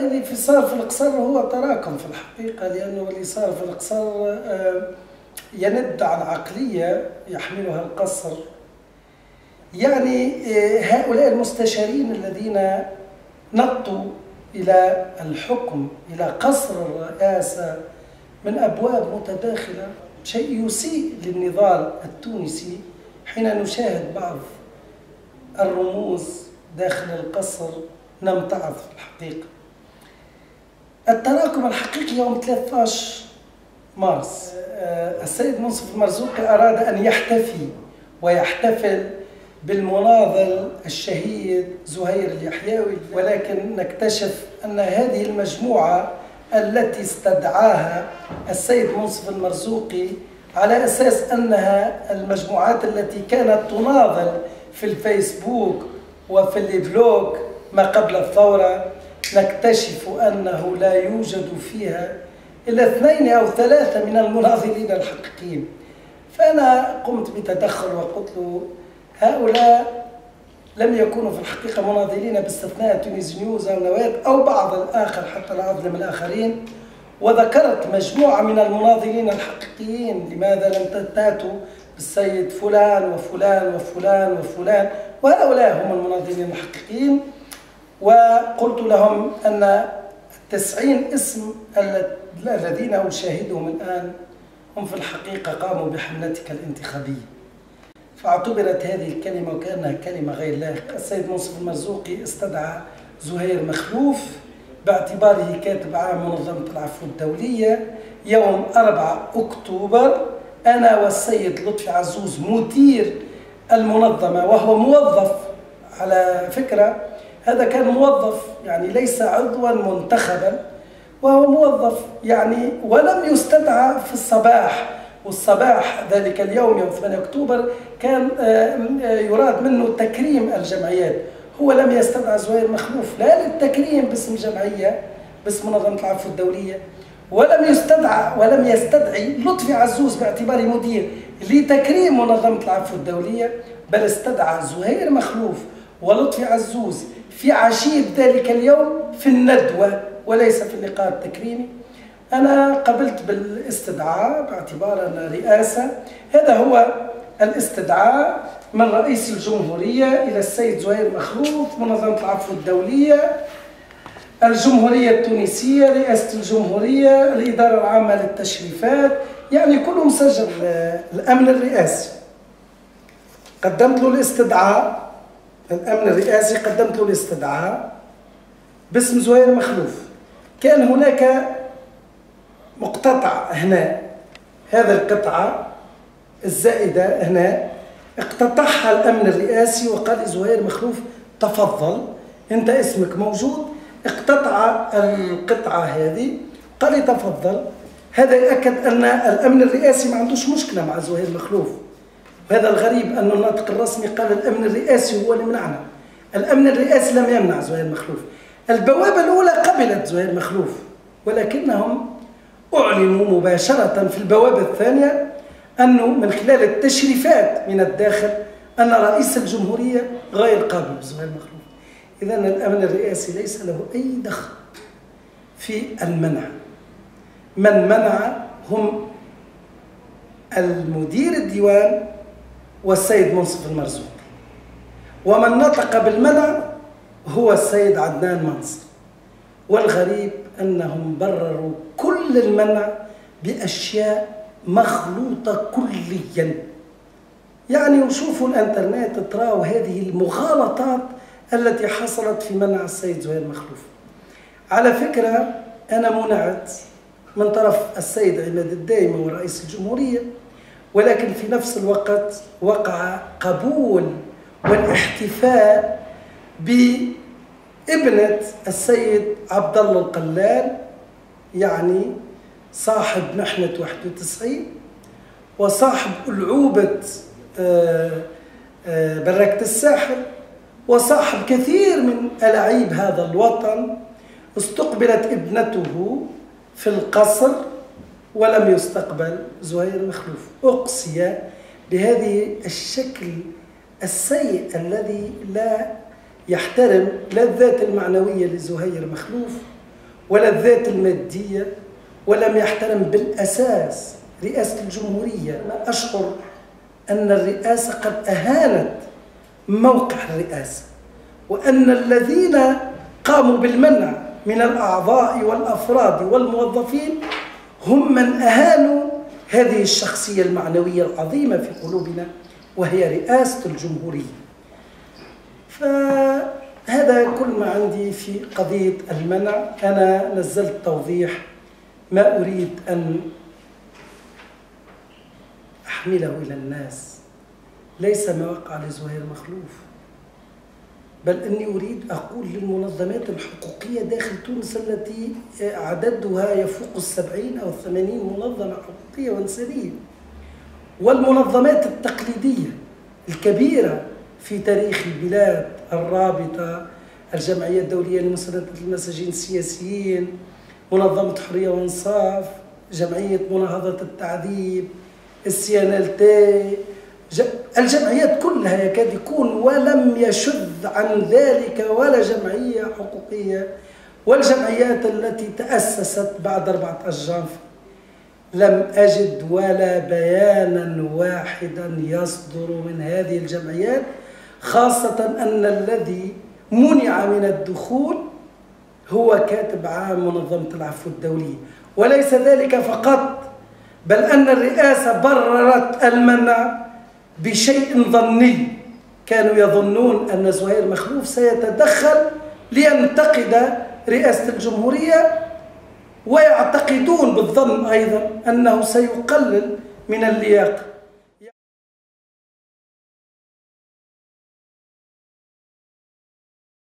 اللي صار في القصر هو تراكم في الحقيقة، لأنه اللي صار في القصر يند عن عقلية يحملها القصر. يعني هؤلاء المستشارين الذين نطوا إلى الحكم، إلى قصر الرئاسة من أبواب متداخلة، شيء يسيء للنضال التونسي حين نشاهد بعض الرموز داخل القصر نمتعض في الحقيقة. التراكم الحقيقي يوم 13 مارس السيد منصف المرزوقي أراد أن يحتفي ويحتفل بالمناضل الشهيد زهير اليحيوي، ولكن نكتشف أن هذه المجموعة التي استدعاها السيد منصف المرزوقي على أساس أنها المجموعات التي كانت تناضل في الفيسبوك وفي البلوج ما قبل الثورة، نكتشف أنه لا يوجد فيها إلا 2 أو 3 من المناضلين الحقيقيين. فأنا قمت بتدخل وقلت له هؤلاء لم يكونوا في الحقيقة مناضلين باستثناء تونس نيوز أو نواد أو بعض الآخر حتى لا أظلم الآخرين، وذكرت مجموعة من المناضلين الحقيقيين. لماذا لم تأتوا بالسيد فلان وفلان وفلان وفلان، وهؤلاء هم المناضلين الحقيقيين. وقلت لهم أن 90 اسم الذين أشاهدهم الآن هم في الحقيقة قاموا بحملتك الانتخابية. فاعتبرت هذه الكلمة وكأنها كلمة غير لائقة. السيد منصف المرزوقي استدعى زهير مخلوف باعتباره كاتب عام منظمة العفو الدولية يوم 4 أكتوبر. أنا والسيد لطفي عزوز مدير المنظمة، وهو موظف على فكرة، هذا كان موظف يعني ليس عضوا منتخبا، وهو موظف يعني ولم يستدعى في الصباح. والصباح ذلك اليوم يوم 8 أكتوبر كان يراد منه تكريم الجمعيات. هو لم يستدعى زهير مخلوف لا للتكريم باسم جمعية باسم منظمة العفو الدولية، ولم يستدعي لطفي عزوز باعتباره مدير لتكريم منظمة العفو الدولية، بل استدعى زهير مخلوف ولطفي عزوز في عشية ذلك اليوم في الندوة وليس في اللقاء التكريمي. أنا قبلت بالاستدعاء باعتبار أن رئاسة. هذا هو الاستدعاء من رئيس الجمهورية إلى السيد زهير مخلوف، منظمة العفو الدولية، الجمهورية التونسية، رئاسة الجمهورية، الإدارة العامة للتشريفات، يعني كله مسجل. الأمن الرئاسي قدمت له الاستدعاء، الأمن الرئاسي قدمت له الاستدعاء باسم زهير مخلوف. كان هناك مقتطع هنا، هذه القطعة الزائدة هنا اقتطعها الأمن الرئاسي وقال لي زهير مخلوف تفضل أنت اسمك موجود. اقتطع القطعة هذه قال لي تفضل. هذا يؤكد أن الأمن الرئاسي ما عندوش مشكلة مع زهير مخلوف. وهذا الغريب أن الناطق الرسمي قال الأمن الرئاسي هو اللي منعنا. الأمن الرئاسي لم يمنع زهير مخلوف. البوابة الأولى قبلت زهير مخلوف، ولكنهم أعلنوا مباشرة في البوابة الثانية أنه من خلال التشريفات من الداخل أن رئيس الجمهورية غير قابل بزهير مخلوف. إذن الأمن الرئاسي ليس له أي دخل في المنع. من منع هم المدير الديوان والسيد منصف المرزوقي، ومن نطق بالمنع هو السيد عدنان منصر. والغريب أنهم برروا كل المنع بأشياء مخلوطة كليا. يعني وشوفوا الانترنت تراوا هذه المغالطات التي حصلت في منع السيد زهير مخلوف. على فكرة أنا منعت من طرف السيد عماد الدايمي ورئيس الجمهورية، ولكن في نفس الوقت وقع قبول والاحتفاء بابنة السيد عبد الله القلال، يعني صاحب محنة 91 وصاحب ألعوبة بركة الساحل وصاحب كثير من ألاعيب هذا الوطن. استقبلت ابنته في القصر ولم يستقبل زهير مخلوف. أقصي بهذه الشكل السيء الذي لا يحترم لا الذات المعنوية لزهير مخلوف ولا الذات المادية، ولم يحترم بالأساس رئاسة الجمهورية. أنا أشعر أن الرئاسة قد أهانت موقع الرئاسة، وأن الذين قاموا بالمنع من الأعضاء والأفراد والموظفين هم من أهانوا هذه الشخصية المعنوية العظيمة في قلوبنا، وهي رئاسة الجمهورية. فهذا كل ما عندي في قضية المنع. أنا نزلت توضيح، ما أريد أن أحمله إلى الناس ليس ما وقع لزهير مخلوف، بل أني أريد أقول للمنظمات الحقوقية داخل تونس التي عددها يفوق 70 أو 80 منظمة حقوقية وإنسانية، والمنظمات التقليدية الكبيرة في تاريخ البلاد، الرابطة، الجمعية الدولية لمساندة المساجين السياسيين، منظمة حرية وإنصاف، جمعية مناهضة التعذيب، السيانالتي، الجمعيات كلها يكاد يكون، ولم يشذ عن ذلك ولا جمعية حقوقية. والجمعيات التي تأسست بعد 14 جانفي لم أجد ولا بيانا واحدا يصدر من هذه الجمعيات، خاصة أن الذي منع من الدخول هو كاتب عام منظمة العفو الدولية. وليس ذلك فقط، بل أن الرئاسة بررت المنع بشيء ظني. كانوا يظنون أن زهير مخلوف سيتدخل لينتقد رئاسة الجمهورية، ويعتقدون بالظن أيضا أنه سيقلل من اللياقة.